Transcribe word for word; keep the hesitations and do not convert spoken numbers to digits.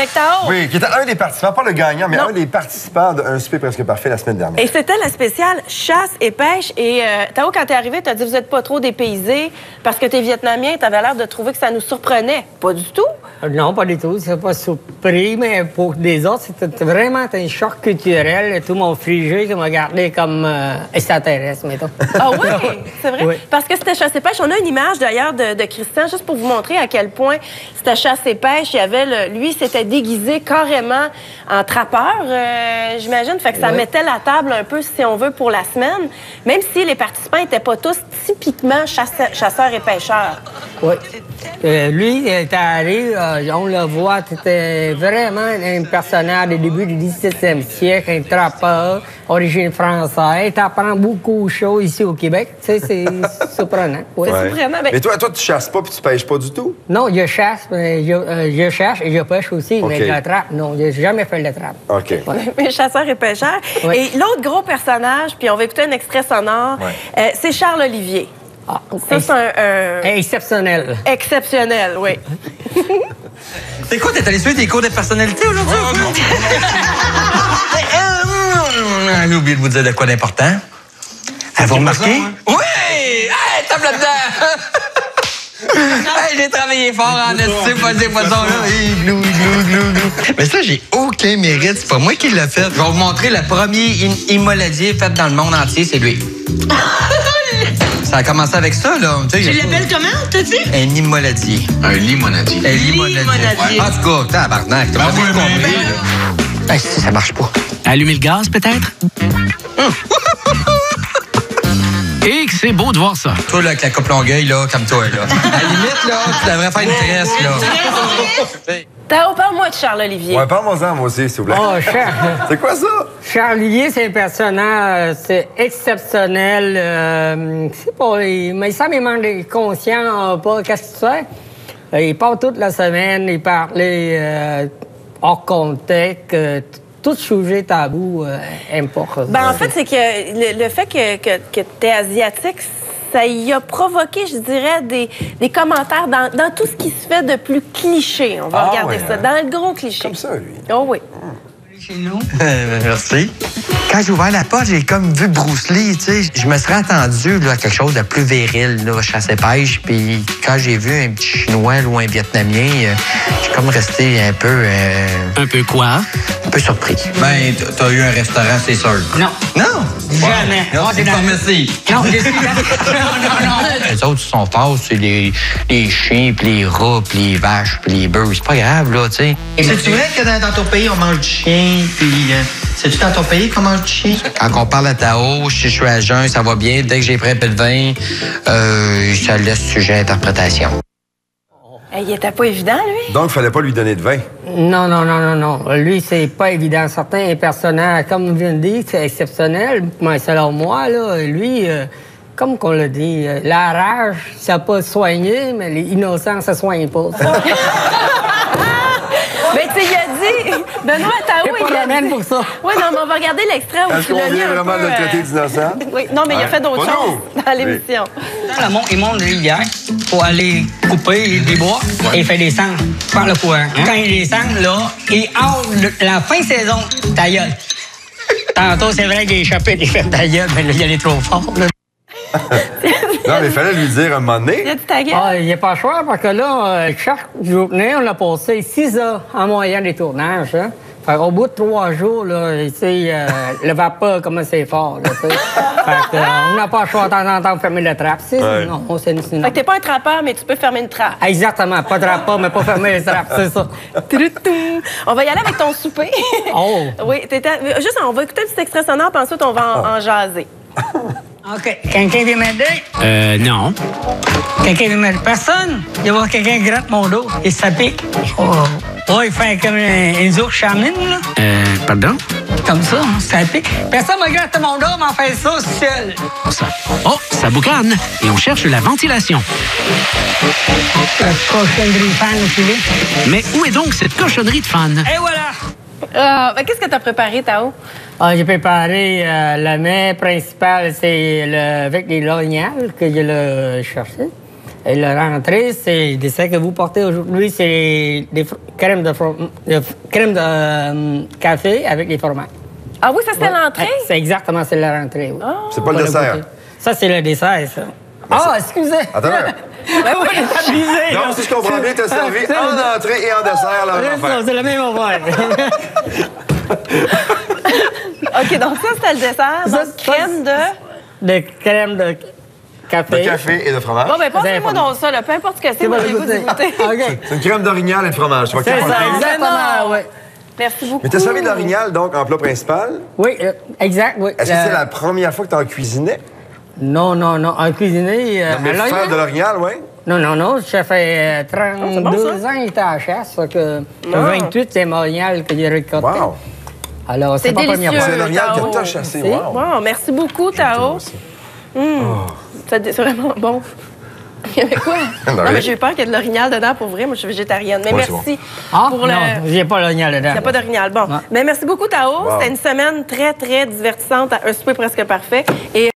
avec Tao. Oui, qui était un des participants, pas le gagnant, mais non. un des participants d'un souper presque parfait la semaine dernière. Et c'était la spéciale chasse et pêche. Et euh, Tao, quand t'es arrivé, t'as dit vous n'êtes pas trop dépaysés parce que t'es vietnamien, t'avais l'air de trouver que ça nous surprenait. Pas du tout. Non, pas du tout. C'est pas surpris, mais pour des autres, c'était vraiment un choc culturel. Tout mon frigé qui m'a gardé comme euh, extraterrestre, mettons. Ah oui, c'est vrai? Oui. Parce que c'était chasse et pêche. On a une image d'ailleurs de, de Christian, juste pour vous montrer à quel point c'était chasse et pêche. Il y avait le, lui, s'était déguisé carrément en trappeur, euh, j'imagine. Fait que ça oui. mettait la table un peu, si on veut, pour la semaine. Même si les participants n'étaient pas tous typiquement chasseurs, chasseurs et pêcheurs. Oui. Euh, lui, il était allé, euh, on le voit, c'était vraiment un personnage du début du dix-septième siècle, un trappeur, origine française. Tu apprends beaucoup de choses ici au Québec. Tu sais, c'est surprenant. Oui. Ouais. surprenant. Mais... mais toi, toi, tu chasses pas puis tu pêches pas du tout? Non, je chasse, mais je, euh, je chasse et je pêche aussi, okay. mais je trappe, non, je n'ai jamais fait de trappe. OK. Ouais. Mais chasseur et pêcheur. Oui. Et l'autre gros personnage, puis on va écouter un extrait sonore, ouais. euh, c'est Charles Olivier. Ah, ça, c'est un, un... Exceptionnel. Exceptionnel, oui. C'est quoi, t'es allé suivre des cours de personnalité aujourd'hui? J'ai oublié de vous dire de quoi d'important. Avez-vous remarqué? Oui! Hey, tape là-dedans! Hey, j'ai travaillé fort en esti, pas ces poissons-là. Hey, glou, glou, glou, glou. Mais ça, j'ai aucun mérite. C'est pas moi qui l'ai fait. Je vais vous montrer le premier immoladier fait dans le monde entier, c'est lui. Ça a commencé avec ça, là. Tu l'appelles comment, t'as dit? Un limonadier. Un limonadier. Un limonadier. limonadier. En tout cas, tabarnak, t'as pas oui, compris, là. Ça marche pas. Allumer le gaz, peut-être? Et que c'est beau de voir ça. Toi, là, avec la coupe Longueuil, là, comme toi, là. À la limite, là, tu devrais faire une tresse, là. Tao, parle-moi de Charles Olivier. Ouais, parle-moi-en, moi aussi, s'il vous plaît. Oh, Charles. C'est quoi ça? Charles Olivier, c'est un personnage, c'est exceptionnel. Euh, c'est pas, il, mais ça, il manque conscient, pas qu'est-ce que tu fais. Il part toute la semaine, il parlait euh, hors contexte, euh, tout sujet tabou euh, importe. Ben, en fait, c'est que le, le fait que, que, que tu es asiatique, ça y a provoqué, je dirais, des, des commentaires dans, dans tout ce qui se fait de plus cliché. On va ah, regarder ouais, ça, hein? dans le gros cliché. Comme ça, lui. Oh oui. Chez nous. Euh, merci. Quand j'ai ouvert la porte, j'ai comme vu Bruce Lee, tu sais. Je me serais attendu là, à quelque chose de plus viril, là, chasse et pêche. Puis quand j'ai vu un petit Chinois ou un Vietnamien, euh, j'ai comme resté un peu... Euh, un peu quoi? Un peu surpris. Ben, t'as eu un restaurant, c'est sûr. Non. Non? Jamais. Non, c'est une pharmacie. Non, je suis là. Non, non, non. Les autres qui sont forts, c'est les, les chiens, puis les rats, puis les vaches, puis les bœufs. C'est pas grave, là, tu sais. C'est-tu vrai que dans, dans ton pays, on mange du chien, puis... Euh, c'est-tu dans ton pays qu'on mange du chien? Quand on parle à Tao, si je suis à jeun, ça va bien. Dès que j'ai pris un peu de vin, euh, ça laisse sujet à interprétation. Il était pas évident, lui? Donc, il fallait pas lui donner de vin. Non, non, non, non, non. Lui, c'est pas évident. Certains personnages, comme on vient de dire, c'est exceptionnel. Mais selon moi, là, lui, euh, comme qu'on l'a dit, euh, la rage, ça peut soigner, mais les innocents, ça soigne pas. Mais tu sais, il a dit... Benoît Tao, il il a dit... pour ça. Oui, non, mais on va regarder l'extrait où Est-ce il qu'on a dit vient un vraiment peu, de le traiter euh... d'innocent? Oui, non, mais ouais. il a fait d'autres oh, choses non. dans l'émission. Dans le monde, il monte l'hiver pour aller couper des bois ouais. et faire des cendres par le courant. Hein? Quand il y a des cendres, là, il entre la fin de saison, ta gueule. Tantôt, c'est vrai qu'il a échappé des fêtes ta gueule, mais là, il allait trop fort, là. Non, mais il fallait lui dire un moment donné. Il a dit ta gueule. Ah, il n'y a pas le choix, parce que là, chaque journée, on a passé six heures en moyenne des tournages. Hein? Fait au bout de trois jours, là, tu sais, euh, le vapeur, comment c'est fort, là, tu sais. Fait que, euh, on n'a pas le choix de temps en temps de fermer la trappe. Ouais. Non, on s'est Fait que t'es pas un trappeur, mais tu peux fermer une trappe. Exactement, pas de trappeur, mais pas fermer les trappes, c'est ça. On va y aller avec ton souper. Oh! Oui, t'étais... Juste, on va écouter un petit extrait sonore, puis ensuite, on va en, oh. en jaser. OK. Quelqu'un veut m'aider? Euh, non. Quelqu'un veut m'aider? Personne? Il y a quelqu'un qui gratte mon dos et ça pique. Oh. Oh, il fait comme une ours chamine, là. Euh, pardon? Comme ça, ça pique. Personne me gratte mon dos, mais on fait ça seul. Ça. Oh, ça boucane. Et on cherche la ventilation. La cochonnerie de fan aussi, là. Mais où est donc cette cochonnerie de fan? Et voilà! Euh, ben, qu'est-ce que tu as préparé, Tao? Ah, j'ai préparé euh, le mets principal, c'est le, avec des lorignales que je l'ai cherché. Et la rentrée, c'est le dessert que vous portez aujourd'hui, c'est des fr- crèmes de, fro- de f- crème de euh, café avec des fromages. Ah oui, ça, c'était Ouais. l'entrée? C'est exactement, c'est la rentrée. Oui. C'est pas le Pas dessert. goûter. Ça, c'est le dessert, ça. Ah, excusez! Attends, là. Ben oui, c'est abusé, là. Non, si je comprends bien, t'as servi C'est- en entrée et en dessert, la même C'est ça, affaire. c'est la même affaire. OK, donc ça, c'était le dessert. Ça, Donc, ça, crème de... De crème de café. De café et de fromage. Bon, ben, passez-moi important. donc ça, là. Peu importe ce que c'est, C'est moi, bon, j'ai le goût d'y goûter. goûter. OK. C'est une crème d'orignal et de fromage. Tu vois C'est qu'il y a ça, pas de- exactement, oui. Merci beaucoup. Mais t'as servi de l'orignal, donc, en plat principal. Oui, euh, exact, oui. Est-ce que Euh, c'est la première fois que t'en cuisinais? Non, non, non. En cuisiner... euh, Non, mais à l'orignal? faire de l'orignal, oui. Non, non, non. Ça fait euh, trente-deux bon, ça. ans que j'étais à la chasse. Ça que Ah. vingt-huit, c'est l'orignal que j'ai récolté. Wow. Alors, c'est C'est pas la première délicieux. fois. C'est l'orignal Tao. que t'as chassé. C'est- Wow. Wow, merci beaucoup, Tao. Hum, ça- C'est vraiment bon. Il y avait quoi? Non, Non, rien. mais j'ai eu peur qu'il y ait de l'orignal dedans pour vrai. Moi, je suis végétarienne. Mais Ouais, c'est merci Ah, pour non, le... j'ai pas l'orignal dedans. Il n'y a pas d'orignal. Bon. Ouais. Mais merci beaucoup, Tao. Wow. C'était une semaine très, très divertissante. Un souper presque parfait. Et